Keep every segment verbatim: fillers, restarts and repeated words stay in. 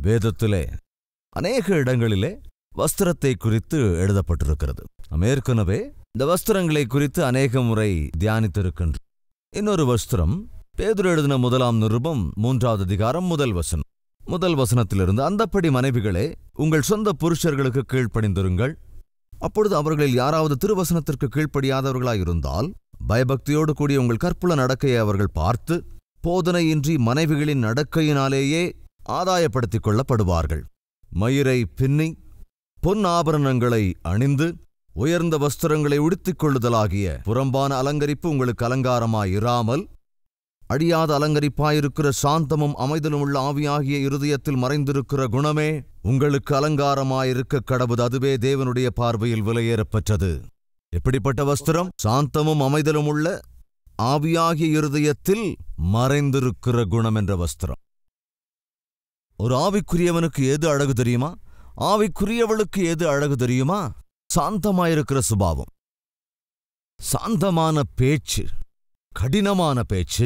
வேதத்திலே அநேக இடங்களிலே வஸ்திரத்தை குறித்து எழுதப்பட்டிருக்கிறது. நாம் ஏற்கனவே இந்த வஸ்திரங்களை குறித்து அநேக முறை தியானித்திருக்கின்றோம். இன்னொரு வஸ்திரம் பேதுரு எழுதின முதலாம் நிருபம் மூன்றாவது அதிகாரம் முதல் வசனம். முதல் வசனத்திலிருந்து, அந்தப்படி மனைவிகளே, உங்கள் சொந்த புருஷர்களுக்கு கீழ்ப்படிந்திருங்கள். அப்பொழுது அவர்களில் யாராவது திருவசனத்திற்கு கீழ்ப்படியாதவர்களாயிருந்தால் பயபக்தியோடு கூடிய உங்கள் கற்புல நடக்கையை அவர்கள் பார்த்து போதனையின்றி மனைவிகளின் நடக்கையினாலேயே ஆதாயப்படுத்திக் கொள்ளப்படுவார்கள். மயிரை பின்னி பொன் ஆபரணங்களை அணிந்து உயர்ந்த வஸ்திரங்களை உடுத்திக் கொள்ளுதலாகிய புறம்பான அலங்கரிப்பு உங்களுக்கு அலங்காரமாயிராமல் அழியாத அலங்கரிப்பாயிருக்கிற சாந்தமும் அமைதலும் உள்ள ஆவியாகிய இருதயத்தில் மறைந்திருக்கிற குணமே உங்களுக்கு அலங்காரமாயிருக்க கடவுது. அதுவே தேவனுடைய பார்வையில் விலையேறப்பெற்றது. எப்படிப்பட்ட வஸ்திரம்? சாந்தமும் அமைதலும் உள்ள ஆவியாகிய இருதயத்தில் மறைந்திருக்கிற குணம் என்ற வஸ்திரம். ஒரு ஆவிக்குரியவனுக்கு எது அழகு தெரியுமா? ஆவிக்குரியவளுக்கு எது அழகு தெரியுமா? சாந்தமாயிருக்கிற சுபாவம், சாந்தமான பேச்சு, கடினமான பேச்சு,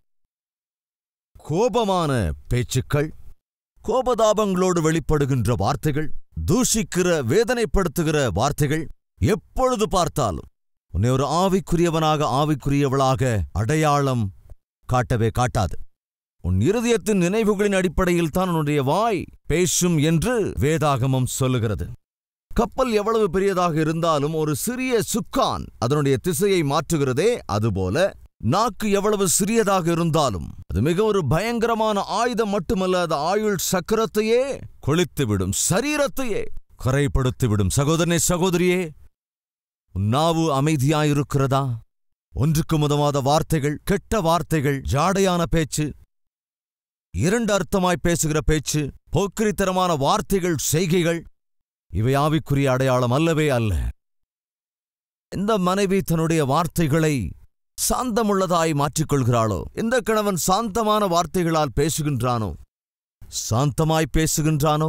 கோபமான பேச்சுக்கள், கோபதாபங்களோடு வெளிப்படுகின்ற வார்த்தைகள், தூஷிக்கிற வேதனைப்படுத்துகிற வார்த்தைகள் எப்பொழுது பார்த்தாலும் உன்னை ஒரு ஆவிக்குரியவனாக ஆவிக்குரியவளாக அடையாளம் காட்டவே காட்டாது. உன் இருதயத்தின் நினைவுகளின் அடிப்படையில் தான் உன்னுடைய வாய் பேசும் என்று வேதாகமம் சொல்லுகிறது. கப்பல் எவ்வளவு பெரியதாக இருந்தாலும் ஒரு சிறிய சுக்கான் அதனுடைய திசையை மாற்றுகிறதே, அதுபோல நாக்கு எவ்வளவு சிறியதாக இருந்தாலும் அது மிக ஒரு பயங்கரமான ஆயுதம் மட்டுமல்ல, அது ஆயுள் சக்கரத்தையே கொளித்துவிடும், சரீரத்தையே கரைப்படுத்திவிடும். சகோதரனே, சகோதரியே, நாவு அமைதியாயிருக்கிறதா? ஒன்றுக்கு உதவாத வார்த்தைகள், கெட்ட வார்த்தைகள், ஜாடையான பேச்சு, இரண்டு அர்த்தமாய் பேசுகிற பேச்சு, போக்கிரித்தனமான வார்த்தைகள், செய்கைகள், இவை ஆவிக்குரிய அடையாளம் அல்லவே அல்ல. இந்த மனைவி தன்னுடைய வார்த்தைகளை சாந்தமுள்ளதாய் மாற்றிக்கொள்கிறாளோ, இந்த கணவன் சாந்தமான வார்த்தைகளால் பேசுகின்றானோ, சாந்தமாய் பேசுகின்றானோ,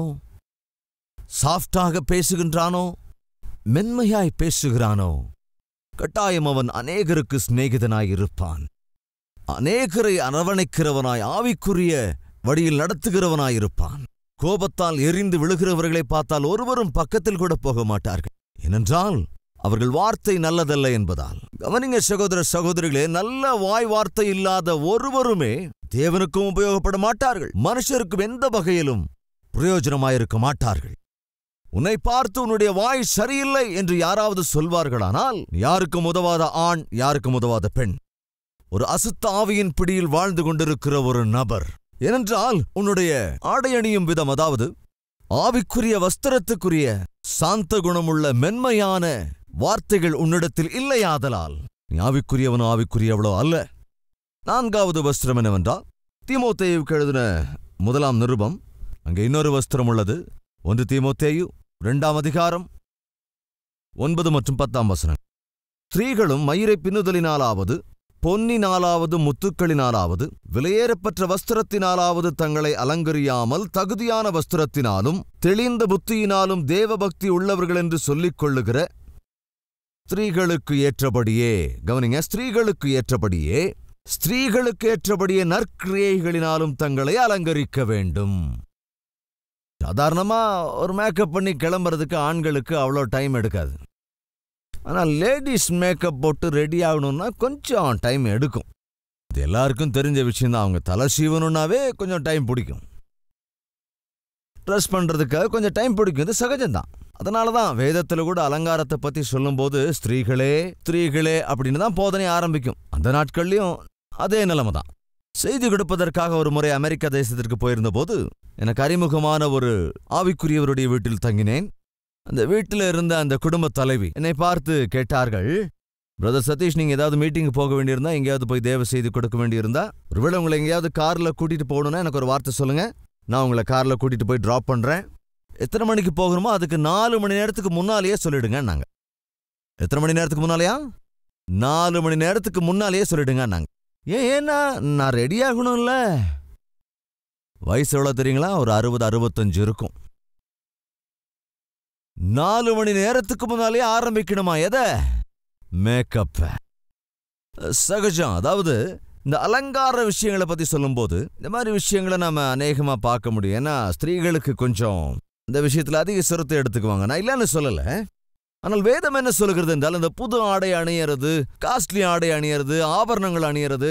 சாஃப்டாக பேசுகின்றானோ, மென்மையாய் பேசுகிறானோ, கட்டாயம் அவன் அநேகருக்கு சிநேகிதனாயிருப்பான். அநேகரை அரவணைக்கிறவனாய், ஆவிக்குரிய வழியில் நடத்துகிறவனாயிருப்பான். கோபத்தால் எரிந்து விழுகிறவர்களை பார்த்தால் ஒருவரும் பக்கத்தில் கூட போக மாட்டார்கள். ஏனென்றால் அவர்கள் வார்த்தை நல்லதல்ல என்பதால். கவனிங்க சகோதர சகோதரிகளே, நல்ல வாய் வார்த்தை இல்லாத ஒருவருமே தேவனுக்கும் உபயோகப்பட மாட்டார்கள், மனுஷருக்கும் எந்த வகையிலும் பிரயோஜனமாயிருக்க மாட்டார்கள். உன்னை பார்த்து உன்னுடைய வாய் சரியில்லை என்று யாராவது சொல்வார்களானால், யாருக்கும் உதவாத ஆண், யாருக்கும் உதவாத பெண், ஒரு அசுத்த ஆவியின் பிடியில் வாழ்ந்து கொண்டிருக்கிற ஒரு நபர். ஏனென்றால் உன்னுடைய ஆடையணியும் விதம், அதாவது ஆவிக்குரிய வஸ்திரத்துக்குரிய சாந்த குணமுள்ள மென்மையான வார்த்தைகள் உன்னிடத்தில் இல்லையாதலால் நீ ஆவிக்குரியவனோ ஆவிக்குரியவளோ அல்ல. நான்காவது வஸ்திரம் என்னவென்றால், தீமோத்தேயுவுக்கு எழுதின முதலாம் நிருபம், அங்கே இன்னொரு வஸ்திரம் உள்ளது. ஒன்று தீமோத்தேயு இரண்டாம் அதிகாரம் ஒன்பது மற்றும் பத்தாம் வசனம். ஸ்திரீகளும் மயிரை பின்னுதலினாலாவது பொன்னினாலாவது முத்துக்களினாலாவது விலையேறப்பெற்ற வஸ்திரத்தினாலாவது தங்களை அலங்கரியாமல் தகுதியான வஸ்திரத்தினாலும் தெளிந்த புத்தியினாலும் தேவபக்தி உள்ளவர்கள் என்று சொல்லிக் கொள்ளுகிற ஸ்திரீகளுக்கு ஏற்றபடியே, கவனிங்க, ஸ்திரீகளுக்கு ஏற்றபடியே ஸ்திரீகளுக்கு ஏற்றபடியே நற்கிரியைகளினாலும் தங்களை அலங்கரிக்க வேண்டும். சாதாரணமா ஒரு மேக்கப் பண்ணி கிளம்புறதுக்கு ஆண்களுக்கு அவ்வளோ டைம் எடுக்காது. ஆனால் லேடிஸ் மேக்கப் போட்டு ரெடி ஆகணும்னா கொஞ்சம் டைம் எடுக்கும். இது எல்லாருக்கும் தெரிஞ்ச விஷயம்தான். அவங்க தலை சீவனுன்னாவே கொஞ்சம் டைம் பிடிக்கும், ட்ரெஸ் பண்ணுறதுக்காக கொஞ்சம் டைம் பிடிக்கும். இது சகஜம்தான். அதனால தான் வேதத்தில் கூட அலங்காரத்தை பற்றி சொல்லும்போது ஸ்திரீகளே ஸ்திரீகளே அப்படின்னு தான் போதனை ஆரம்பிக்கும். அந்த நாட்கள்லையும் அதே நிலைமை தான். செய்தி கொடுப்பதற்காக ஒரு முறை அமெரிக்க தேசத்திற்கு போயிருந்த போது எனக்கு அறிமுகமான ஒரு ஆவிக்குரியவருடைய வீட்டில் தங்கினேன். அந்த வீட்டில் இருந்த அந்த குடும்ப தலைவி என்னை பார்த்து கேட்டார்கள், பிரதர் சதீஷ், நீங்கள் ஏதாவது மீட்டிங் போக வேண்டியிருந்தா, எங்கேயாவது போய் தேவ செய்தி கொடுக்க வேண்டியிருந்தா, ஒருவேளை உங்களை எங்கேயாவது காரில் கூட்டிகிட்டு போகணுன்னா எனக்கு ஒரு வார்த்தை சொல்லுங்கள், நான் உங்களை காரில் கூட்டிகிட்டு போய் ட்ராப் பண்ணுறேன். எத்தனை மணிக்கு போகணுமோ அதுக்கு நாலு மணி நேரத்துக்கு முன்னாலேயே சொல்லிடுங்க நாங்கள். எத்தனை மணி நேரத்துக்கு முன்னாலேயா? நாலு மணி நேரத்துக்கு முன்னாலேயே சொல்லிடுங்க நாங்கள். ஏன் ஏன்னா நான் ரெடி ஆகணும்ல. வயசு எவ்வளோ தெரியுங்களா? ஒரு அறுபது அறுபத்தஞ்சு இருக்கும். நாலு மணி நேரத்துக்கு முன்னாலே ஆரம்பிக்கணுமா? எதை? மேக்கப். சகஜம். அதாவது இந்த அலங்கார விஷயங்களை பத்தி சொல்லும்போது இந்த மாதிரி விஷயங்களை நம்ம அநேகமா பார்க்க முடியும். ஏன்னா ஸ்திரீகளுக்கு கொஞ்சம் இந்த விஷயத்துல அதிக சிரத்தை எடுத்துக்குவாங்க. நான் இல்லைன்னு சொல்லல. ஆனால் வேதம் என்ன சொல்லுகிறது என்றால், இந்த புது ஆடை அணியறது, காஸ்ட்லி ஆடை அணியறது, ஆபரணங்கள் அணியறது,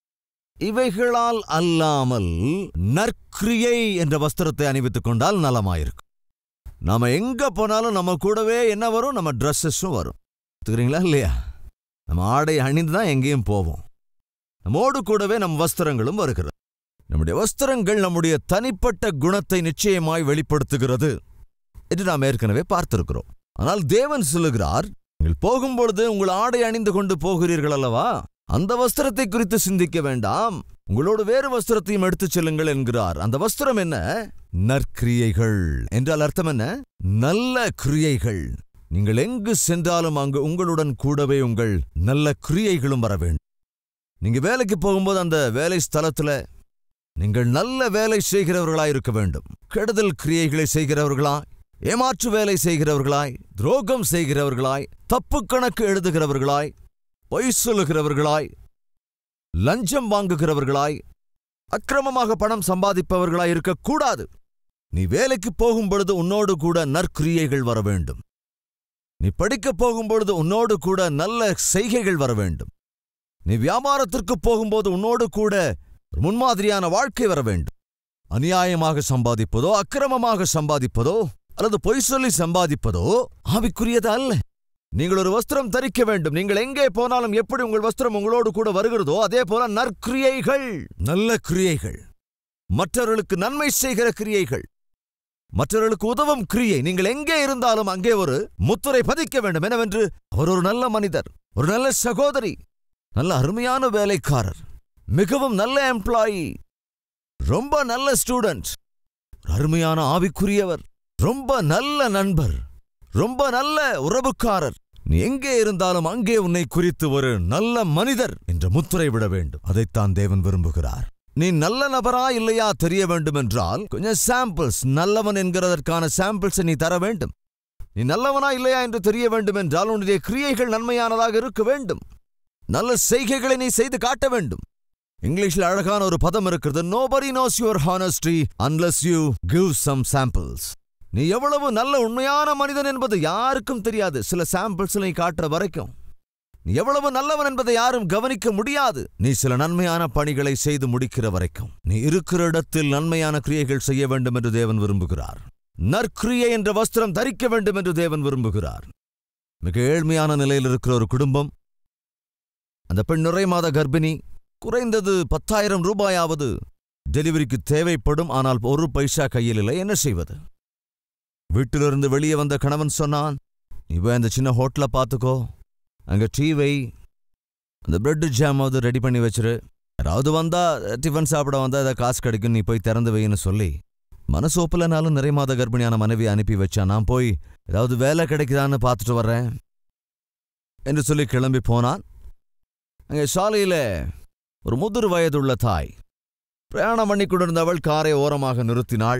இவைகளால் அல்லாமல் நற்கிரியை என்ற வஸ்திரத்தை அணிவித்துக் கொண்டால் நலமாயிருக்கும். நாம எங்க போனாலும் நம்ம கூடவே என்ன வரும்? நம்ம ட்ரெஸ்ஸஸும் வரும். தெரியுங்களா இல்லையா? நம்ம ஆடை அணிந்துதான் எங்கேயும் போவோம். நம்மோடு கூடவே நம் வஸ்திரங்களும் வருகிறது. நம்முடைய வஸ்திரங்கள் நம்முடைய தனிப்பட்ட குணத்தை நிச்சயமாய் வெளிப்படுத்துகிறது என்று நாம் ஏற்கனவே பார்த்திருக்கிறோம். ஆனால் தேவன் சொல்லுகிறார், நீங்கள் போகும்பொழுது உங்கள் ஆடை அணிந்து கொண்டு போகிறீர்கள் அல்லவா, அந்த வஸ்திரத்தை குறித்து சிந்திக்க வேண்டாம், உங்களோடு வேறு வஸ்திரத்தையும் எடுத்துச் செல்லுங்கள் என்கிறார். அந்த வஸ்திரம் என்ன? நற்கிரியைகள் என்றால் அர்த்தம் என்ன? நல்ல கிரியைகள். நீங்கள் எங்கு சென்றாலும் அங்கு உங்களுடன் கூடவே உங்கள் நல்ல கிரியைகளும் வர வேண்டும். நீங்க வேலைக்கு போகும்போது அந்த வேலை ஸ்தலத்துல நீங்கள் நல்ல வேலை செய்கிறவர்களாய் இருக்க வேண்டும். கெடுதல் கிரியைகளை செய்கிறவர்களாய், ஏமாற்று வேலை செய்கிறவர்களாய், துரோகம் செய்கிறவர்களாய், தப்பு கணக்கு எழுதுகிறவர்களாய், பொய் சொல்லுகிறவர்களாய், லஞ்சம் வாங்குகிறவர்களாய், அக்கிரமமாக பணம் சம்பாதிப்பவர்களாய் இருக்கக்கூடாது. நீ வேலைக்கு போகும் பொழுது உன்னோடு கூட நற்கிரியைகள் வர வேண்டும். நீ படிக்கப் போகும்பொழுது உன்னோடு கூட நல்ல செய்கைகள் வர வேண்டும். நீ வியாபாரத்திற்கு போகும்போது உன்னோடு கூட முன்மாதிரியான வாழ்க்கை வர வேண்டும். அநியாயமாக சம்பாதிப்பதோ, அக்கிரமமாக சம்பாதிப்பதோ, அல்லது பொய் சொல்லி சம்பாதிப்பதோ ஆவிக்குரியது அல்ல. நீங்கள் ஒரு வஸ்திரம் தரிக்க வேண்டும். நீங்கள் எங்கே போனாலும் எப்படி உங்கள் வஸ்திரம் உங்களோடு கூட வருகிறதோ அதே போல நற்கிரியைகள், நல்ல கிரியைகள், மற்றவர்களுக்கு நன்மை செய்கிற கிரியைகள், மற்றவர்களுக்கு உதவும் கிரியை. நீங்கள் எங்கே இருந்தாலும் அங்கே ஒரு முத்திரை பதிக்க வேண்டும். என்னவென்று? அவர் ஒரு நல்ல மனிதர், ஒரு நல்ல சகோதரி, நல்ல அருமையான வேலைக்காரர், மிகவும் நல்ல எம்ப்ளாயி, ரொம்ப நல்ல ஸ்டூடெண்ட், அருமையான ஆவிக்குரியவர், ரொம்ப நல்ல நண்பர், ரொம்ப நல்ல உறவுக்காரர். நீ எங்கே இருந்தாலும் அங்கே உன்னை குறித்து ஒரு நல்ல மனிதர் என்ற முத்திரை விட வேண்டும். அதைத்தான் தேவன் விரும்புகிறார். நீ நல்ல நபரா இல்லையா தெரிய வேண்டும் என்றால் கொஞ்சம் சாம்பிள்ஸ், நல்லவன் என்கிறதற்கான சாம்பிள்ஸ் நீ தர வேண்டும். நீ நல்லவனா இல்லையா என்று தெரிய வேண்டும் என்றால் உன்னுடைய கிரியைகள் நன்மையானதாக இருக்க வேண்டும். நல்ல செய்கைகளை நீ செய்து காட்ட வேண்டும். இங்கிலீஷ்ல அழகான ஒரு பதம் இருக்கிறது, nobody knows your honesty unless you give some samples. நீ எவ்வளவு நல்ல உண்மையான மனிதன் என்பது யாருக்கும் தெரியாது சில சாம்பிள்ஸ் நீ காட்டுற வரைக்கும். நீ எவ்வளவு நல்லவன் என்பதை யாரும் கவனிக்க முடியாது நீ சில நன்மையான பணிகளை செய்து முடிக்கிற வரைக்கும். நீ இருக்கிற இடத்தில் நன்மையான கிரியைகள் செய்ய வேண்டும் என்று தேவன் விரும்புகிறார். நற்கிரியை என்ற வஸ்திரம் தரிக்க வேண்டும் என்று தேவன் விரும்புகிறார். மிக ஏழ்மையான நிலையில் இருக்கிற ஒரு குடும்பம், அந்த பெண் நிறை மாத கர்ப்பிணி, குறைந்தது பத்தாயிரம் ரூபாயாவது டெலிவரிக்கு தேவைப்படும். ஆனால் ஒரு பைசா கையில் இல்லை. என்ன செய்வது? வீட்டிலிருந்து வெளியே வந்த கணவன் சொன்னான், நீ போய் அந்த சின்ன ஹோட்டலை பார்த்துக்கோ, அங்கே டீ வை, அந்த பிரெட் ஜாமாவது ரெடி பண்ணி வச்சிரு, யாராவது வந்தா டிஃபன் சாப்பிட வந்தா ஏதாவது காசு கிடைக்கும், நீ போய் திறந்து வைன்னு சொல்லி மனசோப்பிலனாலும் நிறை மாத கர்ப்பிணியான மனைவி அனுப்பி வச்சான். நான் போய் ஏதாவது வேலை கிடைக்குதான்னு பார்த்துட்டு வர்றேன் என்று சொல்லி கிளம்பி போனான். அங்கே சாலையில் ஒரு முதிர் வயதுள்ள தாய் பிரயாணம் பண்ணி கொண்டிருந்தவள் காரை ஓரமாக நிறுத்தினாள்.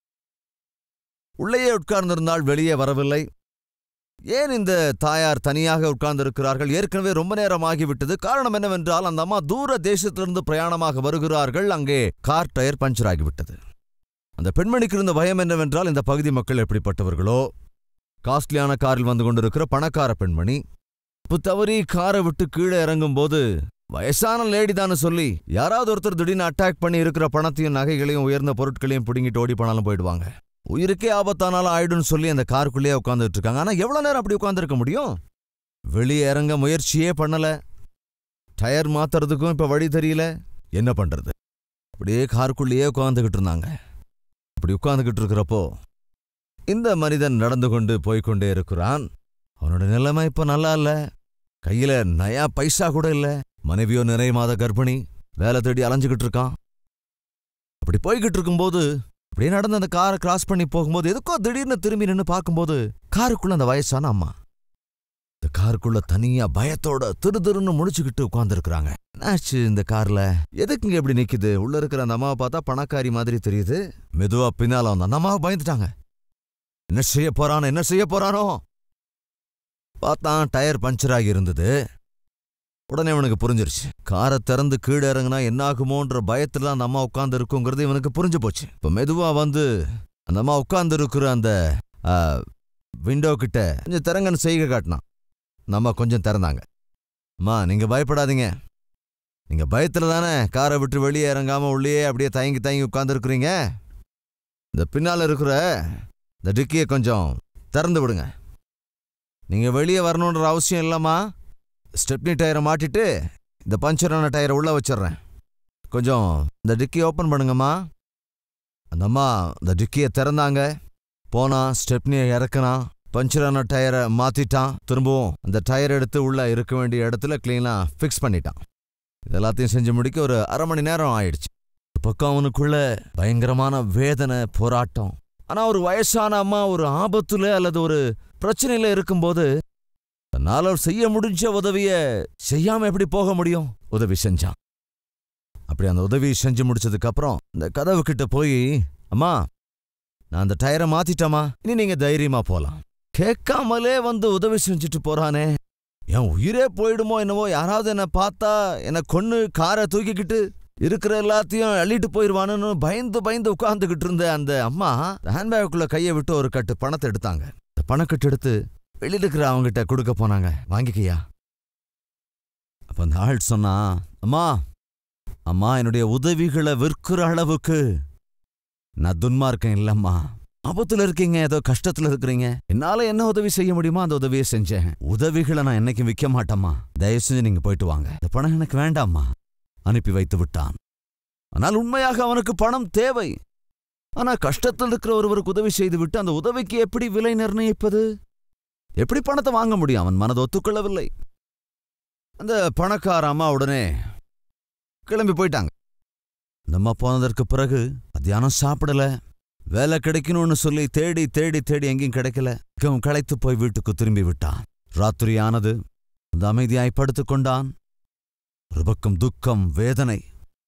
உள்ளேயே உட்கார்ந்திருந்தாள், வெளியே வரவில்லை. ஏன் இந்த தாயார் தனியாக உட்கார்ந்திருக்கிறார்கள்? ஏற்கனவே ரொம்ப நேரம் ஆகிவிட்டது. காரணம் என்னவென்றால் அந்த அம்மா தூர தேசத்திலிருந்து பிரயாணமாக வருகிறார்கள். அங்கே கார் டயர் பஞ்சர் ஆகிவிட்டது. அந்த பெண்மணிக்கு இருந்த பயம் என்னவென்றால், இந்த பகுதி மக்கள் எப்படிப்பட்டவர்களோ, காஸ்ட்லியான காரில் வந்து கொண்டிருக்கிற பணக்கார பெண்மணி இப்போ தவறி காரை விட்டு கீழே இறங்கும் போது வயசான லேடிதான்னு சொல்லி யாராவது ஒருத்தர் திடீர்னு அட்டாக் பண்ணி இருக்கிற பணத்தையும் நகைகளையும் உயர்ந்த பொருட்களையும் பிடுங்கிட்டு ஓடி போனாலும் போயிடுவாங்க. உயிருக்கே ஆபத்தானாலும் ஆயிடுன்னு சொல்லி அந்த காருக்குள்ளேயே உட்காந்துட்டு இருக்காங்க. ஆனால் எவ்வளோ நேரம் அப்படி உட்காந்துருக்க முடியும்? வெளியே இறங்க முயற்சியே பண்ணல. டயர் மாத்துறதுக்கும் இப்போ வழி தெரியல. என்ன பண்றது? அப்படியே காருக்குள்ளேயே உட்காந்துக்கிட்டு இருந்தாங்க. அப்படி உட்காந்துக்கிட்டு இருக்கிறப்போ இந்த மனிதன் நடந்து கொண்டு போய்கொண்டே இருக்கிறான். அவனோட நிலைமை இப்போ நல்லா இல்ல. கையில நயா பைசா கூட இல்ல. மனைவியோ நிறை மாத கர்ப்பிணி, வேலை தேடி அலைஞ்சுக்கிட்டு இருக்கான். அப்படி போய்கிட்டு இருக்கும்போது அப்படியே நடந்து அந்த காரை கிராஸ் பண்ணி போகும்போது எதுக்கோ திடீர்னு திரும்பி நின்று பார்க்கும்போது காருக்குள்ள அந்த வயசான அம்மா இந்த காருக்குள்ள தனியா பயத்தோட திரு திருன்னு முடிச்சுக்கிட்டு உட்கார்ந்துருக்குறாங்க. என்னாச்சு இந்த கார்ல? எதுக்குங்க எப்படி நிக்குது? உள்ள இருக்கிற அந்த அம்மாவை பார்த்தா பணக்காரி மாதிரி தெரியுது. மெதுவா பின்னால வந்த அந்த அம்மாவை பயந்துட்டாங்க. என்ன செய்ய போறானோ என்ன செய்ய போறானோ பார்த்தான். டயர் பஞ்சர் ஆகி இருந்தது. உடனே இவனுக்கு புரிஞ்சிருச்சு. காரை திறந்து கீழே இறங்குனா என்ன ஆகுமோன்ற பயத்துல அந்த அம்மா உட்கார்ந்து இருக்குங்கிறது இவனுக்கு புரிஞ்சு போச்சு. இப்ப மெதுவா வந்து அந்த அம்மா உட்கார்ந்து இருக்கிற அந்த விண்டோ கிட்ட கொஞ்சம் திறங்கன்னு செய்க காட்டினான். நம்ம கொஞ்சம் திறந்தாங்க. அம்மா நீங்க பயப்படாதீங்க, நீங்க பயத்துல தானே காரை விட்டு வெளியே இறங்காம உள்ளே அப்படியே தயங்கி தயங்கி உட்கார்ந்து இருக்கிறீங்க. இந்த பின்னால இருக்கிற இந்த டிக்கியை கொஞ்சம் திறந்து விடுங்க. நீங்க வெளியே வரணுன்ற அவசியம் இல்லம்மா. ஸ்டெப்னி டயரை மாட்டிட்டு இந்த பஞ்சரான டயரை உள்ள வச்சிடுறேன். கொஞ்சம் இந்த டிக்கி ஓப்பன் பண்ணுங்கம்மா. அந்த அம்மா இந்த டிக்கியை திறந்தாங்க. போனா ஸ்டெப்னியை இறக்குனான். பஞ்சரான டயரை மாத்திட்டான். திரும்பவும் அந்த டயர் எடுத்து உள்ள இருக்க வேண்டிய இடத்துல கிளீனா ஃபிக்ஸ் பண்ணிட்டான். இதெல்லாத்தையும் செஞ்சு முடிக்க ஒரு அரை மணி நேரம் ஆயிடுச்சு. பக்கம் அவனுக்குள்ள பயங்கரமான வேதனை, போராட்டம். ஆனா ஒரு வயசான அம்மா ஒரு ஆபத்துல அல்லது ஒரு பிரச்சனையில இருக்கும்போது தன்னால செய்ய முடிஞ்ச உதவிய செய்யாம எப்படி போக முடியும்? உதவி செஞ்சான். அப்படி அந்த உதவி செஞ்சு முடிச்சதுக்கு அப்புறம் இந்த கதவு கிட்ட போய், அம்மா நான் அந்த டயரை மாத்திட்டமா, இனி நீங்க தைரியமா போலாம். கேட்காமலே வந்து உதவி செஞ்சுட்டு போறானே, என் உயிரே போயிடுமோ என்னவோ, யாராவது என்ன பார்த்தா என்ன கொன்னு காரை தூக்கிக்கிட்டு இருக்கிற எல்லாத்தையும் அள்ளிட்டு போயிடுவானுன்னு பயந்து பயந்து உட்கார்ந்துகிட்டு இருந்த அந்த அம்மா ஹேண்ட்பேக்குள்ள கையை விட்டு ஒரு கட்டு பணத்தை எடுத்தாங்க. இந்த பணக்கட்டு எடுத்து வெளியில இருக்கிற அவங்ககிட்ட கொடுக்க போனாங்க. வாங்கிக்கையா. அப்ப அந்த ஆள் சொன்னா, அம்மா அம்மா என்னுடைய உதவிகளை விற்கிற அளவுக்கு நான் துன்மார்க்கேன் இல்லம்மா. ஆபத்துல இருக்கீங்க, ஏதோ கஷ்டத்துல இருக்கிறீங்க, என்னால என்ன உதவி செய்ய முடியுமோ அந்த உதவியை செஞ்சேன். உதவிகளை நான் என்னைக்கும் விற்க மாட்டேம்மா. தயவு செஞ்சு நீங்க போயிட்டு வாங்க, இந்த பணம் எனக்கு வேண்டாம்மா. அனுப்பி வைத்து விட்டான். ஆனால் உண்மையாக அவனுக்கு பணம் தேவை. ஆனா கஷ்டத்தில் இருக்கிற ஒருவருக்கு உதவி செய்து விட்டு அந்த உதவிக்கு எப்படி விலை நிர்ணயிப்பது? எப்படி பணத்தை வாங்க முடியும்? அவன் மனதை ஒத்துக்கொள்ளவில்லை. அந்த பணக்கார அம்மா உடனே கிளம்பி போயிட்டாங்க. அந்த அம்மா போனதற்கு பிறகு மத்தியானம் சாப்பிடல. வேலை கிடைக்கணும்னு சொல்லி தேடி தேடி தேடி எங்கேயும் கிடைக்கல. களைத்து போய் வீட்டுக்கு திரும்பி விட்டான். ராத்திரி ஆனது. அந்த அமைதியாய் படுத்துக் கொண்டான். ஒரு பக்கம் துக்கம், வேதனை.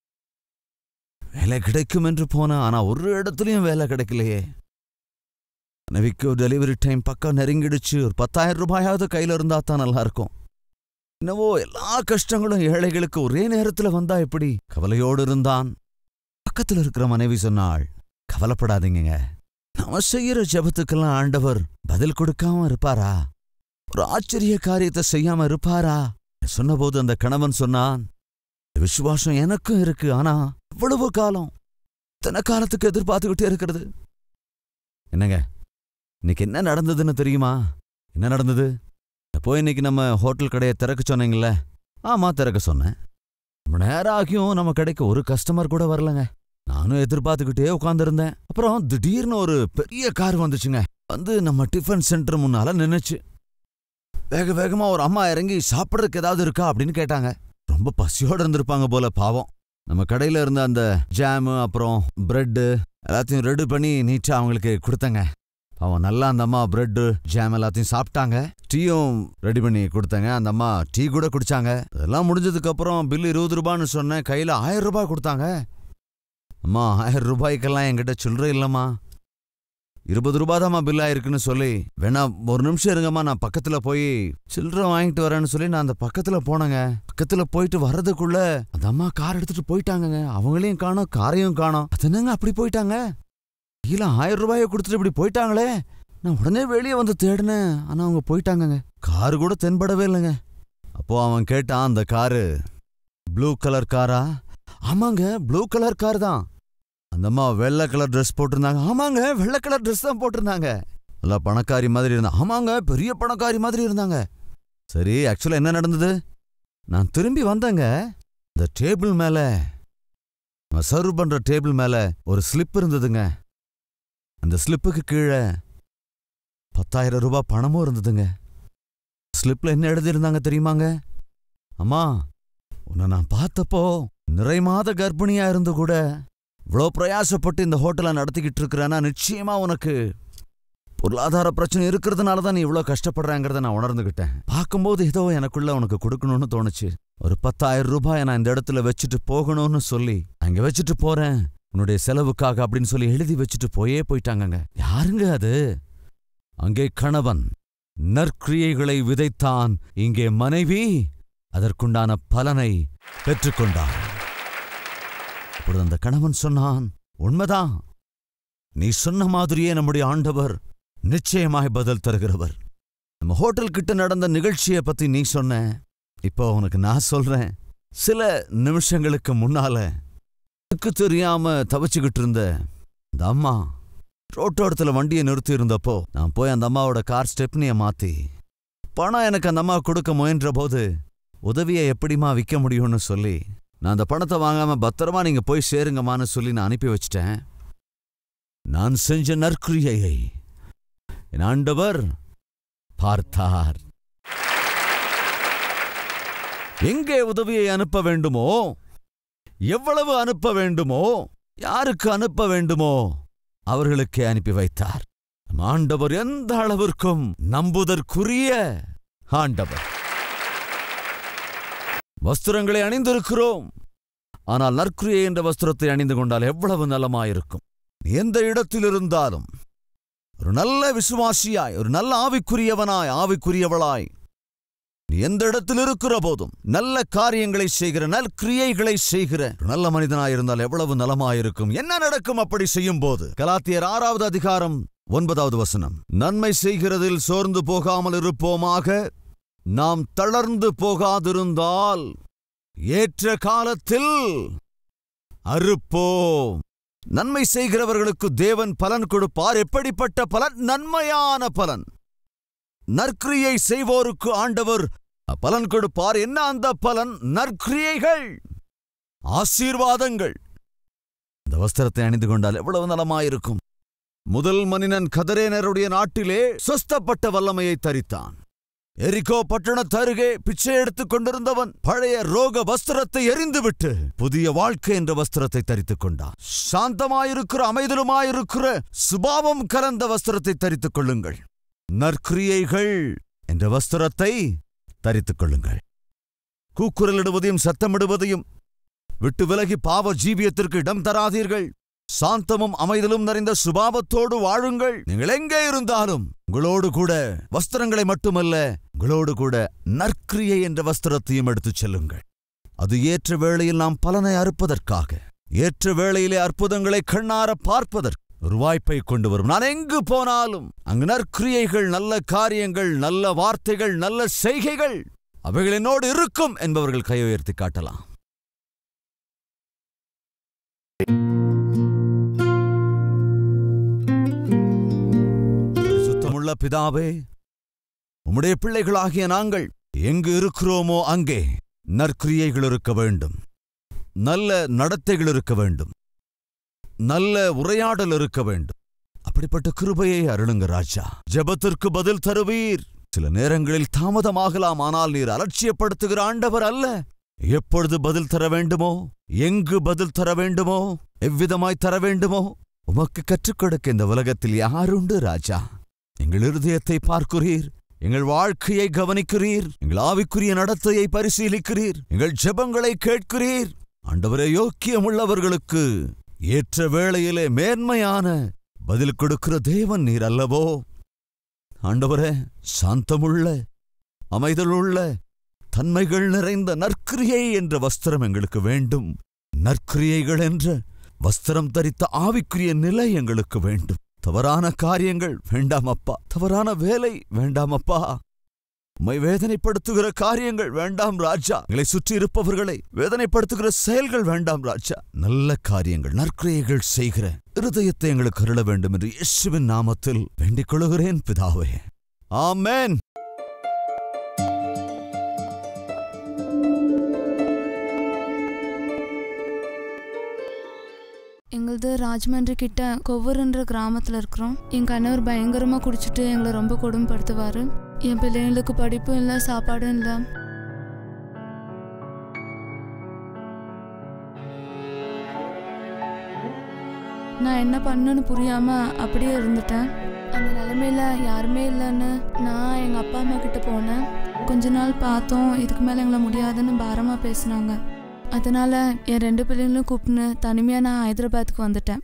வேலை கிடைக்கும் என்று போனா, ஆனா ஒரு இடத்துலயும் வேலை கிடைக்கலையே. மனைவிக்கு டெலிவரி டைம் பக்கம் நெருங்கிடுச்சு. ஒரு பத்தாயிரம் ரூபாயாவது கையில இருந்தா தான் நல்லா இருக்கும். என்னவோ எல்லா கஷ்டங்களும் ஏழைகளுக்கு ஒரே நேரத்துல வந்தா எப்படி? கவலையோடு இருந்தான். பக்கத்துல இருக்கிற மனைவி சொன்னாள், கவலைப்படாதீங்க, நாம செய்யற ஜெபத்துக்கெல்லாம் ஆண்டவர் பதில் கொடுக்காம இருப்பாரா? ஒரு ஆச்சரிய காரியத்தை செய்யாம இருப்பாரா? சொன்னபோது அந்த கணவன் சொன்னான், விசுவாசம் எனக்கும் இருக்கு, ஆனா எவ்வளவு காலம், இத்தனை காலத்துக்கு எதிர்பார்த்துக்கிட்டே இருக்கிறது. என்னங்க இன்னைக்கு என்ன நடந்ததுன்னு தெரியுமா? என்ன நடந்தது? போய் இன்னைக்கு நம்ம ஹோட்டல் கடையை திறக்க சொன்னீங்கல்ல? ஆமா, திறக்க சொன்னேன். ரொம்ப நேரம் ஆகியும் நம்ம கடைக்கு ஒரு கஸ்டமர் கூட வரலங்க. நானும் எதிர்பார்த்துக்கிட்டே உட்காந்துருந்தேன். அப்புறம் திடீர்னு ஒரு பெரிய கார் வந்துச்சுங்க. வந்து நம்ம டிஃபன் சென்டர் முன்னால நின்னுச்சு. வேக வேகமா ஒரு அம்மா இறங்கி, சாப்பிட்றதுக்கு ஏதாவது இருக்கா அப்படின்னு கேட்டாங்க. ரொம்ப பசியோடு இருந்திருப்பாங்க போல, பாவம். நம்ம கடையில இருந்த அந்த ஜாமு அப்புறம் பிரெட்டு எல்லாத்தையும் ரெடி பண்ணி நீட்டா அவங்களுக்கு கொடுத்தங்க. அவன் நல்லா அந்த அம்மா பிரெட்டு ஜாம் எல்லாத்தையும் சாப்பிட்டாங்க. டீயும் ரெடி பண்ணி கொடுத்தாங்க. அந்த அம்மா டீ கூட குடிச்சாங்க. அதெல்லாம் முடிஞ்சதுக்கு அப்புறம் பில்லு இருபது ரூபான்னு சொன்னேன். கையில ஆயிரம் ரூபாய் கொடுத்தாங்க. அம்மா, ஆயிரம் ரூபாய்க்கெல்லாம் என்கிட்ட சில்லறை இல்லம்மா, இருபது ரூபாய் தான்மா பில் ஆயிருக்குன்னு சொல்லி, வேணா ஒரு நிமிஷம் இருங்கம்மா, நான் பக்கத்துல போய் சில்லறை வாங்கிட்டு வரேன்னு சொல்லி நான் அந்த பக்கத்துல போனேங்க. பக்கத்துல போயிட்டு வர்றதுக்குள்ள அந்த அம்மா கார் எடுத்துட்டு போயிட்டாங்க. அவங்களையும் காணோம், காரையும் காணோம். அது என்னங்க அப்படி போயிட்டாங்க? கீழே ஆயிரம் ரூபாயை கொடுத்துட்டு இப்படி போயிட்டாங்களே. நான் உடனே வெளியே வந்து தேடினேன், ஆனா அவங்க போயிட்டாங்கங்க. காரு கூட தென்படவே இல்லைங்க. அப்போ அவன் கேட்டான், அந்த காரு ப்ளூ கலர் காரா? ஆமாங்க, ப்ளூ கலர் கார் தான். அந்த அம்மா வெள்ளை கலர் ட்ரெஸ் போட்டிருந்தாங்க. ஆமாங்க, வெள்ளை கலர் ட்ரெஸ் தான் போட்டிருந்தாங்க. நல்லா பணக்காரி மாதிரி இருந்தாங்க. ஆமாங்க, பெரிய பணக்காரி மாதிரி இருந்தாங்க. சரி, ஆக்சுவலா என்ன நடந்தது? நான் திரும்பி வந்தேங்க. இந்த டேபிள் மேல, சர்வ் பண்ற டேபிள் மேல ஒரு ஸ்லிப் இருந்ததுங்க. அந்த ஸ்லிப்புக்கு கீழே பத்தாயிரம் ரூபாய் பணமும் இருந்ததுங்க. ஸ்லிப்ல என்ன எழுதியிருந்தாங்க தெரியுமாங்க? அம்மா, உன்னை நான் பார்த்தப்போ நிறை மாத கர்ப்பிணியா இருந்து கூட இவ்வளோ பிரயாசப்பட்டு இந்த ஹோட்டலை நடத்திக்கிட்டு இருக்கிறேன்னா நிச்சயமா உனக்கு பொருளாதார பிரச்சனை இருக்கிறதுனால தான் நீ இவ்வளோ கஷ்டப்படுறாங்கிறத நான் உணர்ந்துகிட்டேன். பார்க்கும்போது ஏதோ எனக்குள்ள உனக்கு கொடுக்கணும்னு தோணுச்சு. ஒரு பத்தாயிரம் ரூபாய் நான் இந்த இடத்துல வச்சுட்டு போகணும்னு சொல்லி அங்க வச்சுட்டு போறேன் உன்னுடைய செலவுக்காக அப்படின்னு சொல்லி எழுதி வச்சுட்டு போயே போயிட்டாங்கங்க. யாருங்க அது? அங்கே கணவன் நற்கிரியைகளை விதைத்தான், இங்கே மனைவி அதற்குண்டான பலனை பெற்றுக்கொண்டார். அப்பொழுது அந்த கணவன் சொன்னான், உண்மைதான், நீ சொன்ன மாதிரியே நம்முடைய ஆண்டவர் நிச்சயமாய் பதில் தருகிறவர். நம்ம ஹோட்டல் கிட்ட நடந்த நிகழ்ச்சியை பத்தி நீ சொன்ன, இப்போ உனக்கு நான் சொல்றேன். சில நிமிஷங்களுக்கு முன்னால எனக்கு தெரியாம தவிச்சுக்கிட்டு இருந்த அந்த அம்மா ரோட்டோரத்துல வண்டியை நிறுத்தி இருந்தப்போ நான் போய் அந்த அம்மாவோட கார் ஸ்டெப்னியை மாத்தி பணம் எனக்கு அந்த அம்மா கொடுக்க முயன்ற போது, உதவியை எப்படிமா விற்க முடியும்னு சொல்லி நான் அந்த பணத்தை வாங்காம பத்திரமா நீங்க போய் சேருங்கம்மான்னு சொல்லி நான் அனுப்பி வச்சிட்டேன். நான் செஞ்ச நற்கிரியையை என் ஆண்டவர் பார்த்தார். எங்கே உதவியை அனுப்ப வேண்டுமோ, எவ்வளவு அனுப்ப வேண்டுமோ, யாருக்கு அனுப்ப வேண்டுமோ அவர்களுக்கே அனுப்பி வைத்தார். ஆண்டவர் எந்த அளவிற்கும் நம்புதற்குரிய ஆண்டவர். வஸ்திரங்களை அணிந்திருக்கிறோம், ஆனால் நற்கிரியை என்ற வஸ்திரத்தை அணிந்து கொண்டால் எவ்வளவு நலமாயிருக்கும். எந்த இடத்தில் இருந்தாலும் ஒரு நல்ல விசுவாசியாய், ஒரு நல்ல ஆவிக்குரியவனாய், ஆவிக்குரியவளாய் நீ எந்த இடத்தில் இருக்கிற போதும் நல்ல காரியங்களை செய்கிற, நற்கிரியைகளை செய்கிற நல்ல மனிதனாயிருந்தால் எவ்வளவு நலமாயிருக்கும். என்ன நடக்கும் அப்படி செய்யும் போது? கலாத்தியர் ஆறாவது அதிகாரம் ஒன்பதாவது வசனம். நன்மை செய்கிறதில் சோர்ந்து போகாமல் இருப்போமாக, நாம் தளர்ந்து போகாதிருந்தால் ஏற்ற காலத்தில் அறுப்போம். நன்மை செய்கிறவர்களுக்கு தேவன் பலன் கொடுப்பார். எப்படிப்பட்ட பலன்? நன்மையான பலன். நற்கிரியை செய்வோருக்கு ஆண்டவர் பலன் கொடுப்பார். என்ன அந்த பலன்? நற்கிரியைகள், ஆசீர்வாதங்கள். இந்த வஸ்திரத்தை அணிந்து கொண்டால் எவ்வளவு நலமாயிருக்கும். முதல் மனிதன் கதரேனருடைய நாட்டிலே சொஸ்தப்பட்ட வல்லமையை தரித்தான். எரிகோ பட்டணத்தருகே பிச்சை எடுத்துக் கொண்டிருந்தவன் பழைய ரோக வஸ்திரத்தை எறிந்துவிட்டு புதிய வாழ்க்கை என்ற வஸ்திரத்தை தரித்துக் கொண்டான். சாந்தமாயிருக்கிற, அமைதலுமாயிருக்கிற, சுபாவம் கலந்த வஸ்திரத்தை தரித்துக் கொள்ளுங்கள். நற்கிரியைகள் என்ற வஸ்திரத்தை தரித்துக் கொள்ளுங்கள். கூக்குரலிடுவதையும் சத்தமிடுவதையும் விட்டு விலகி பாவ ஜீவியத்திற்கு இடம் தராதீர்கள். சாந்தமும் அமைதலும் நிறைந்த சுபாவத்தோடு வாழுங்கள். நீங்கள் எங்கே இருந்தாலும் உங்களோடு கூட வஸ்திரங்களை மட்டுமல்ல, உங்களோடு கூட நற்கிரியை என்ற வஸ்திரத்தையும் எடுத்துச் செல்லுங்கள். அது ஏற்ற வேளையில் நாம் பலனை அறுப்பதற்காக, ஏற்ற வேளையிலே அற்புதங்களை கண்ணார பார்ப்பதற்கு ஒரு வாய்ப்பை கொண்டு வரும். நான் எங்கு போனாலும் அங்கு நற்கிரியைகள், நல்ல காரியங்கள், நல்ல வார்த்தைகள், நல்ல செய்கைகள் அவைகள் என்னோடு இருக்கும் என்பவர்கள் கை உயர்த்தி காட்டலாம். சுத்தமுள்ள பிதாவே, உம்முடைய பிள்ளைகளாகிய நாங்கள் எங்கு இருக்கிறோமோ அங்கே நற்கிரியைகள் இருக்க வேண்டும், நல்ல நடத்தைகள் இருக்க வேண்டும், நல்ல உரையாடல் இருக்க வேண்டும். அப்படிப்பட்ட கிருபையை அருளுங்க ராஜா. ஜெபத்திற்கு பதில் தருவீர். சில நேரங்களில் தாமதமாகலாம், ஆனால் நீர் அலட்சியப்படுத்துகிற ஆண்டவர் அல்ல. எப்பொழுது பதில் தர வேண்டுமோ, எங்கு பதில் தர வேண்டுமோ, எவ்விதமாய் தர வேண்டுமோ உமக்கு கற்றுக் கொடுக்க இந்த உலகத்தில் யாருண்டு ராஜா? எங்கள் இருதயத்தை பார்க்கிறீர், எங்கள் வாழ்க்கையை கவனிக்கிறீர், எங்கள் ஆவிக்குரிய நடத்தையை பரிசீலிக்கிறீர், எங்கள் ஜெபங்களை கேட்கிறீர். ஆண்டவரே, யோக்கியமுள்ளவர்களுக்கு ஏற்ற வேளையிலே மேன்மையான பதில் கொடுக்கிற தேவன் நீர் அல்லவோ? ஆண்டவரே, சாந்தமுள்ள, அமைதலுள்ள, தன்மைகள் நிறைந்த நற்கிரியை என்ற வஸ்திரம் எங்களுக்கு வேண்டும். நற்கிரியைகள் என்ற வஸ்திரம் தரித்த ஆவிக்குரிய நிலை எங்களுக்கு வேண்டும். தவறான காரியங்கள் வேண்டாம் அப்பா, தவறான வேலை வேண்டாம் அப்பா, உம்மை வேதனைப்படுத்துகிற காரியங்கள் வேண்டாம் ராஜா, எங்களை சுற்றி இருப்பவர்களை வேதனைப்படுத்துகிற செயல்கள் வேண்டாம் ராஜா. நல்ல காரியங்கள், நற்கிரியைகள் செய்கிற இருதயத்தை எங்களுக்கு அருள வேண்டும் என்று இயேசுவின் நாமத்தில் வேண்டிக் கொள்கிறேன் பிதாவே, ஆமென். எங்களது ராஜமன்றி கிட்ட கொவ்வூர்ன்ற கிராமத்தில் இருக்கிறோம். என் கணவர் பயங்கரமாக குடிச்சிட்டு எங்களை ரொம்ப கொடுமைப்படுத்துவார். என் பிள்ளைங்களுக்கு படிப்பும் இல்லை, சாப்பாடும் இல்லை. நான் என்ன பண்ணுன்னு புரியாமல் அப்படியே இருந்துட்டேன். அந்த நிலைமையில் யாருமே இல்லைன்னு நான் எங்கள் அப்பா அம்மா கிட்ட போனேன். கொஞ்ச நாள் பார்த்தோம், இதுக்கு மேலே எங்களை முடியாதுன்னு பாரமாக பேசினாங்க. அதனால என் ரெண்டு பிள்ளைங்களும் கூப்பிட்டு தனிமையாக நான் ஹைதராபாத்துக்கு வந்துட்டேன்.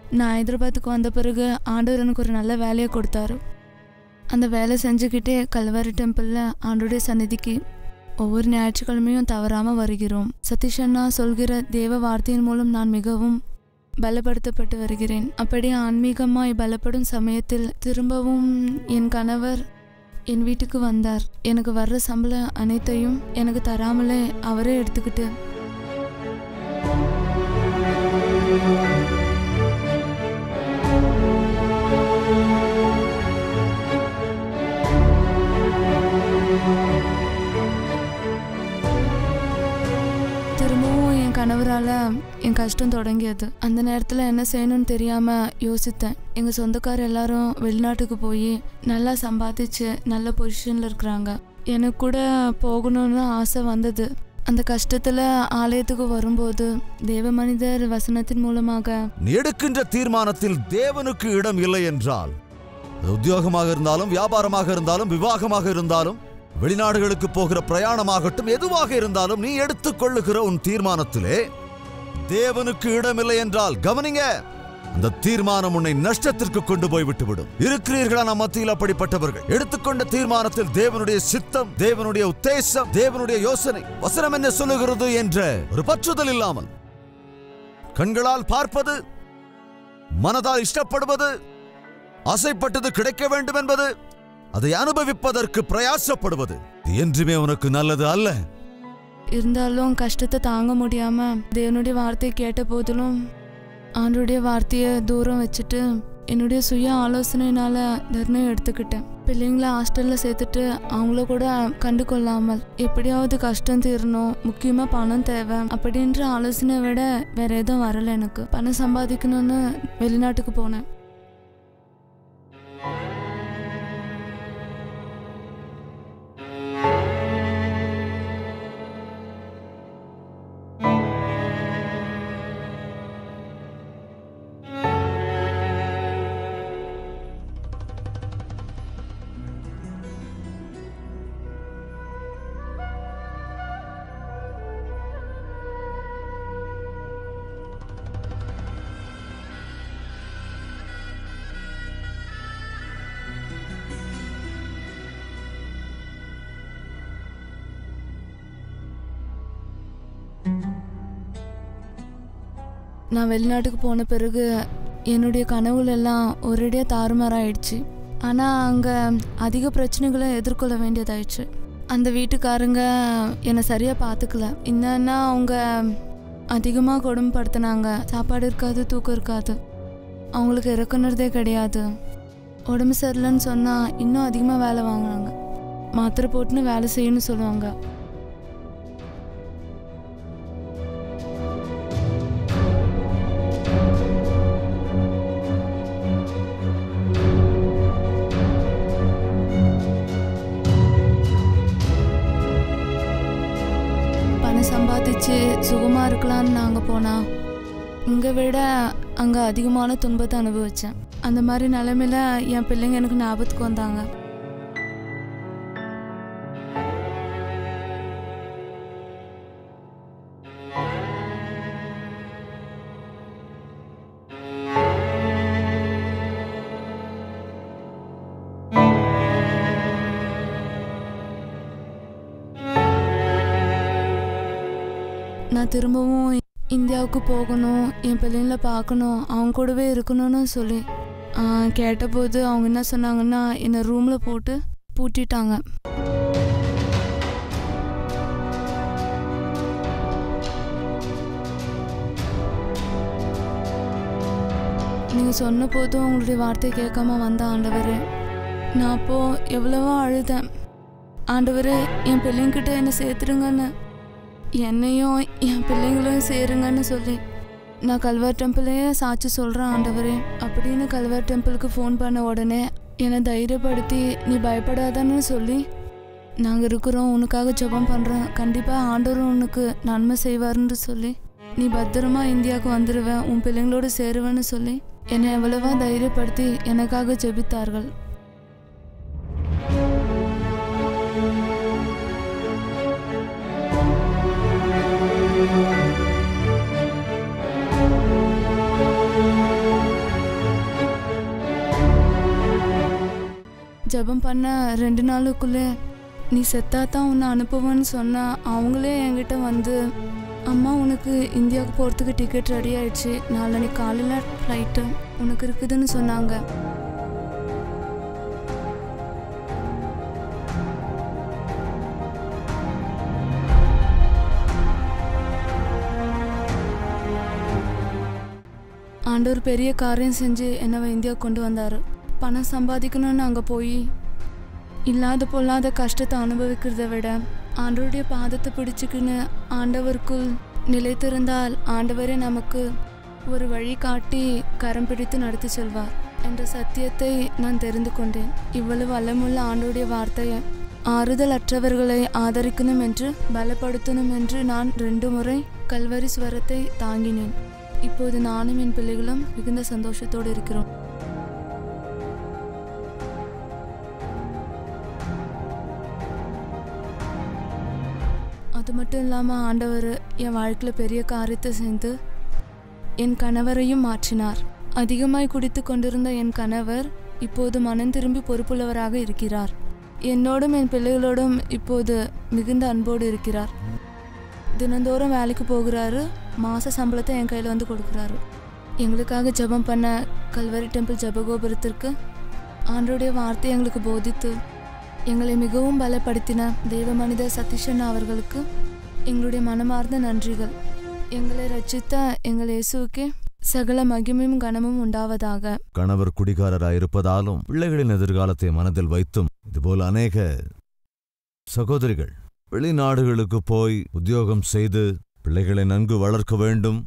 நான் ஹைதராபாத்துக்கு வந்த பிறகு ஆண்டவர் எனக்கு ஒரு நல்ல வேலையை கொடுத்தாரு. அந்த வேலை செஞ்சுக்கிட்டே கல்வாரி டெம்பிளில் ஆண்டோடைய சந்நிதிக்கு ஒவ்வொரு ஞாயிற்றுக்கிழமையும் தவறாமல் வருகிறோம். சதீஷ் அண்ணா சொல்கிற தேவ வார்த்தையின் மூலம் நான் மிகவும் பலப்படுத்தப்பட்டு வருகிறேன். அப்படி ஆன்மீகமாய் பலப்படும் சமயத்தில் திரும்பவும் என் கணவர் என் வீட்டுக்கு வந்தார். எனக்கு வர்ற சம்பளம் அனைத்தையும் எனக்கு தராமலே அவரே எடுத்துக்கிட்டு திரும்பவும் என் கணவரால் என் கஷ்டம் தொடங்கியது. அந்த நேரத்தில் என்ன செய்யணும்னு தெரியாமல் யோசித்தேன். எங்கள் சொந்தக்கார எல்லாரும் வெளிநாட்டுக்கு போய் நல்லா சம்பாதிச்சு நல்ல பொசிஷனில் இருக்கிறாங்க. எனக்கு கூட போகணும்னு ஆசை வந்தது. அந்த கஷ்டத்தில் ஆலயத்துக்கு வரும்போது தேவ மனிதர் வசனத்தின் மூலமாக, நீ எடுக்கின்ற தீர்மானத்தில் தேவனுக்கு இடம் இல்லை என்றால், உத்தியோகமாக இருந்தாலும் வியாபாரமாக இருந்தாலும் விவாகமாக இருந்தாலும் வெளிநாடுகளுக்கு போகிற பிரயாணமாகட்டும் எதுவாக இருந்தாலும் நீ எடுத்துக் கொள்ளுகிற உன் தீர்மானத்திலே தேவனுக்கு இடமில்லை என்றால் கவனிங்க, அந்த தீர்மானம் உன்னை நஷ்டத்திற்கு கொண்டு போய் விட்டுவிடும். இருக்கிறீர்களா நம் மத்தியில் அப்படிப்பட்டவர்கள்? எடுத்துக்கொண்ட தீர்மானத்தில் தேவனுடைய சித்தம், தேவனுடைய உத்தேசம், தேவனுடைய யோசனை, வசனம் என்ன சொல்லுகிறது என்ற ஒரு பற்றுதல் இல்லாமல் கண்களால் பார்ப்பது, மனதால் இஷ்டப்படுவது, ஆசைப்பட்டது கிடைக்க வேண்டும் என்பது, அதை அனுபவிப்பதற்கு பிரயாசப்படுவது என்றுமே உனக்கு நல்லது அல்ல. இருந்தாலும் கஷ்டத்தை தாங்க முடியாம தேவனுடைய வார்த்தையை கேட்ட போதிலும் ஆண்டோடைய வார்த்தையை தூரம் வச்சுட்டு என்னுடைய சுய ஆலோசனையினால நிர்ணயம் எடுத்துக்கிட்டேன். பிள்ளைங்களை ஹாஸ்டல்ல சேர்த்துட்டு அவங்கள கூட கண்டு கொள்ளாமல் எப்படியாவது கஷ்டம் தீரணும், முக்கியமா பணம் தேவை அப்படின்ற ஆலோசனை விட வேற எதுவும் வரல. எனக்கு பணம் சம்பாதிக்கணும்னு வெளிநாட்டுக்கு போனேன். நான் வெளிநாட்டுக்கு போன பிறகு என்னுடைய கனவுகள் எல்லாம் ஒரேடியாக தாறுமாறாயிடுச்சு. ஆனால் அங்கே அதிக பிரச்சனைகளை எதிர்கொள்ள வேண்டியதாயிடுச்சு. அந்த வீட்டுக்காரங்க என்னை சரியாக பார்த்துக்கல. என்னன்னா அவங்க அதிகமாக கொடுமைப்படுத்தினாங்க. சாப்பாடு இருக்காது, தூக்கம் இருக்காது, அவங்களுக்கு இறக்குனதே கிடையாது. உடம்பு சரியில்லைன்னு சொன்னால் இன்னும் அதிகமாக வேலை வாங்கினாங்க. மாத்திரை போட்டுன்னு வேலை செய்யணும்னு சொல்லுவாங்க. சம்பாதிச்சு சுகமா இருக்கலான்னு நாங்க போனா இங்க விட அங்க அதிகமான துன்பத்தை அனுபவிச்சேன். அந்த மாதிரி நிலைமையில என் பிள்ளைங்க எனக்கு ஞாபகத்துக்கு வந்தாங்க. நான் திரும்பவும் இந்தியாவுக்கு போகணும், என் பிள்ளைங்களை பார்க்கணும், அவங்க கூடவே இருக்கணும்னு சொல்லி கேட்டபோது அவங்க என்ன சொன்னாங்கன்னா என்னை ரூமில் போட்டு பூட்டிட்டாங்க. நீங்கள் சொன்ன போதும் உங்களுடைய வார்த்தை கேட்காம வந்த ஆண்டவரே, நான் அப்போது எவ்வளவோ அழுதேன். ஆண்டவரே, என் பிள்ளைங்கிட்ட என்னை சேர்த்துருங்கன்னு, என்னையும் என் பிள்ளைங்களையும் சேருங்கன்னு சொல்லி நான் கல்வாரி டெம்பிளையே சாட்சி சொல்கிறேன் ஆண்டவரே அப்படின்னு கல்வாரி டெம்பிளுக்கு ஃபோன் பண்ண உடனே என்னை தைரியப்படுத்தி நீ பயப்படாதான்னு சொல்லி நாங்கள் இருக்கிறோம், உனக்காக ஜெபம் பண்ணுறேன், கண்டிப்பாக ஆண்டவரும் உனக்கு நன்மை செய்வார்னு சொல்லி நீ பத்திரமா இந்தியாவுக்கு வந்துடுவேன், உன் பிள்ளைங்களோடு சேருவேன்னு சொல்லி என்னை எவ்வளவா தைரியப்படுத்தி எனக்காக ஜெபித்தார்கள். ஜெபம் பண்ண ரெண்டு நாளுக்குள்ளே நீ செத்தாதான் உன்னை அனுப்புவேன்னு சொன்னா அவங்களே என்கிட்ட வந்து, அம்மா உனக்கு இந்தியாவுக்கு போகிறதுக்கு டிக்கெட் ரெடி ஆயிடுச்சு, நாளைக்கு காலையில் ஃப்ளைட்டு உனக்கு இருக்குதுன்னு சொன்னாங்க. ஆண்டவர் பெரிய காரியம் செஞ்சு என்னை இந்தியாவுக்கு கொண்டு வந்தார். பணம் சம்பாதிக்கணும்னு அங்கே போய் இல்லாத பொல்லாத கஷ்டத்தை அனுபவிக்கிறத விட ஆண்டவருடைய பாதத்தை பிடிச்சிக்கின்னு ஆண்டவருக்குள் நிலைத்திருந்தால் ஆண்டவரே நமக்கு ஒரு வழி காட்டி கரம் பிடித்து நடத்தி செல்வார் என்ற சத்தியத்தை நான் தெரிந்து கொண்டேன். இவ்வளவு வல்லமுள்ள ஆண்டவருடைய வார்த்தையை ஆறுதல் அற்றவர்களை ஆதரிக்கணும் என்று பலப்படுத்தணும் என்று நான் ரெண்டு முறை கல்வரி ஸ்வரத்தை தாங்கினேன். இப்போது நானும் என் பிள்ளைகளும் மிகுந்த சந்தோஷத்தோடு இருக்கிறோம். அது மட்டும் இல்லாமல் ஆண்டவர் என் வாழ்க்கையில் பெரிய காரியத்தை செய்து என் கணவரையும் மாற்றினார். அதிகமாய் குடித்து கொண்டிருந்த என் கணவர் இப்போது மனம் திரும்பி பொறுப்புள்ளவராக இருக்கிறார். என்னோடும் என் பிள்ளைகளோடும் இப்போது மிகுந்த அன்போடு இருக்கிறார். தினந்தோறும் வேலைக்கு போகிறாரு, மாத சம்பளத்தை என் கையில் வந்து கொடுக்குறாரு. எங்களுக்காக ஜெபம் பண்ண கல்வரி டெம்பிள் ஜெபகோபுரத்திற்கு ஆண்டவருடைய வார்த்தை எங்களுக்கு போதித்து எங்களை மிகவும் பலப்படுத்தின தெய்வ மனிதர் சதீஷன் அவர்களுக்கு எங்களுடைய மனமார்ந்த நன்றிகள். எங்களை ரட்சித்த எங்கள் இயேசுவுக்கே சகல மகிமையும் கனமும் உண்டாவதாக. கணவர் குடிகாரராயிருப்பதாலும் பிள்ளைகளின் எதிர்காலத்தை மனதில் வைத்தும் இதுபோல் அநேக சகோதரிகள் வெளிநாடுகளுக்கு போய் உத்தியோகம் செய்து பிள்ளைகளை நன்கு வளர்க்க வேண்டும்,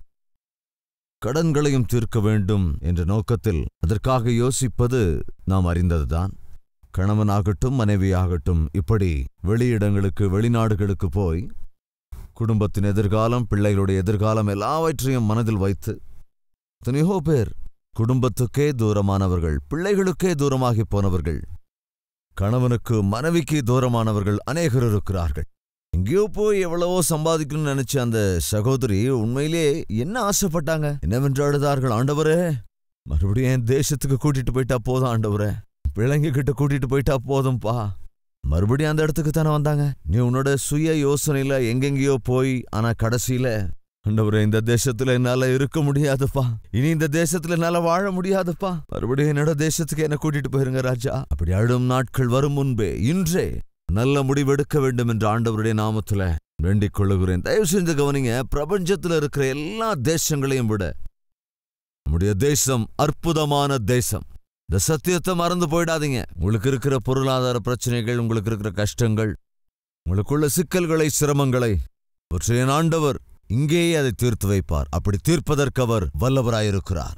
கடன்களையும் தீர்க்க வேண்டும் என்ற நோக்கத்தில் அதற்காக யோசிப்பது நாம் அறிந்ததுதான். கணவனாகட்டும் மனைவியாகட்டும் இப்படி வெளியிடங்களுக்கு வெளிநாடுகளுக்கு போய் குடும்பத்தின் எதிர்காலம், பிள்ளைகளுடைய எதிர்காலம் எல்லாவற்றையும் மனதில் வைத்து எத்தனையோ பேர் குடும்பத்துக்கே தூரமானவர்கள், பிள்ளைகளுக்கே தூரமாகி போனவர்கள், கணவனுக்கு மனைவிக்கு தூரமானவர்கள் அநேகர் இருக்கிறார்கள். எங்கேயோ போய் எவ்வளவோ சம்பாதிக்கணும்னு நினைச்ச அந்த சகோதரி உண்மையிலே என்ன ஆசைப்பட்டாங்க? என்னவென்று அழுதார்கள், ஆண்டவரே மறுபடியும் என் தேசத்துக்கு கூட்டிட்டு போயிட்டா போதும், ஆண்டவரே பிள்ளைங்க கிட்ட கூட்டிட்டு போயிட்டா போதும்பா. மறுபடியும் அந்த இடத்துக்கு தானே வந்தாங்க. நீ உன்னோட சுய யோசனையில எங்கெங்கயோ போய், ஆனா கடைசியில ஆண்டவரே இந்த தேசத்துல என்னால இருக்க முடியாதுப்பா, இனி இந்த தேசத்துல என்னால வாழ முடியாதுப்பா, மறுபடியும் என்னோட தேசத்துக்கு என்ன கூட்டிட்டு போயிருங்க ராஜா. அப்படி அழும் நாட்கள் வரும் முன்பே இன்றே நல்ல முடிவெடுக்க வேண்டும் என்று ஆண்டவருடைய நாமத்துல வேண்டிக் கொள்ளுகிறேன். தயவு செஞ்சு கவனிங்க, பிரபஞ்சத்துல இருக்கிற எல்லா தேசங்களையும் விட நம்முடைய தேசம் அற்புதமான தேசம். இந்த சத்தியத்தை மறந்து போயிடாதீங்க. உங்களுக்கு இருக்கிற பொருளாதார பிரச்சனைகள், உங்களுக்கு இருக்கிற கஷ்டங்கள், உங்களுக்குள்ள சிக்கல்களை, சிரமங்களை ஒற்றையன் ஆண்டவர் இங்கேயே அதை தீர்த்து வைப்பார். அப்படி தீர்ப்பதற்கு அவர் வல்லவராயிருக்கிறார்.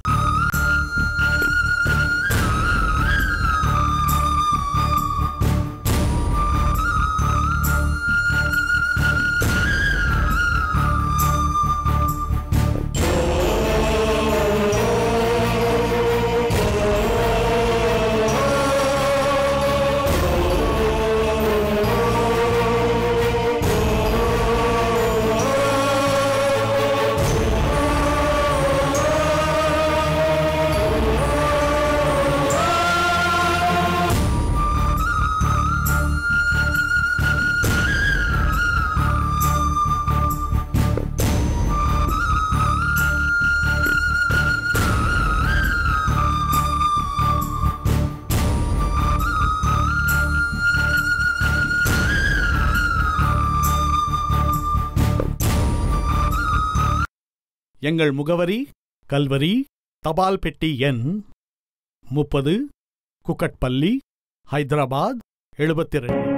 எங்கள் முகவரி கல்வரி, தபால் பெட்டி எண் முப்பது, குக்கட்பள்ளி, ஹைதராபாத் எழுபத்தி ரெண்டு.